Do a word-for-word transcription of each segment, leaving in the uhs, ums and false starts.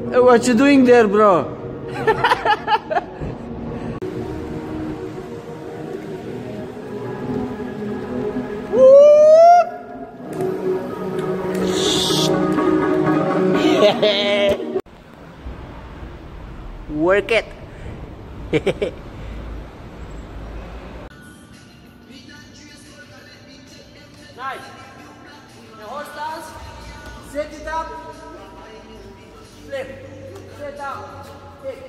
Hey, what you doing there, bro? Work it. Nice. The horse stance. Set it up. Flip. Set up. Kick.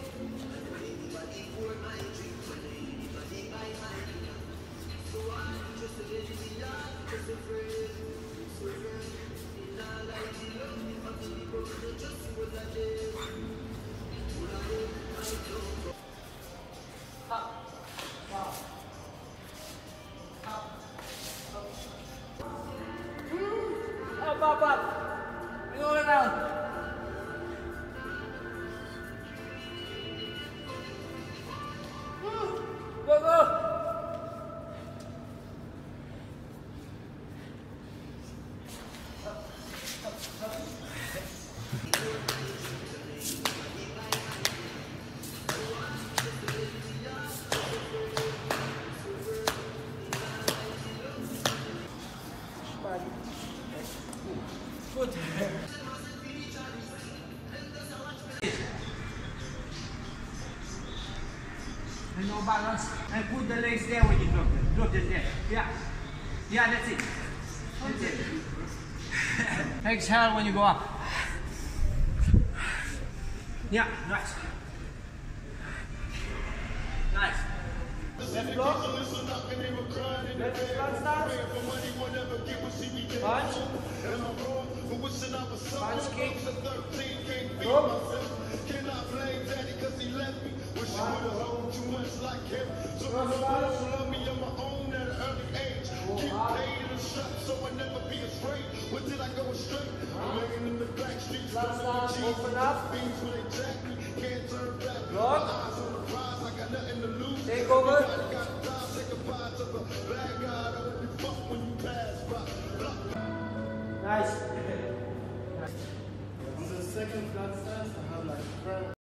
Up, up, up. Go around. Go, go. Good. And no balance. And put the legs there when you drop it. Drop it there. Yeah. Yeah, that's it. That's it. Exhale when you go up. Yeah, nice. Nice. Left block. Left front stance. Punch. Punch kick. Go. Last stance, open up. Block. Take over. Nice. On the second flat stance, I have like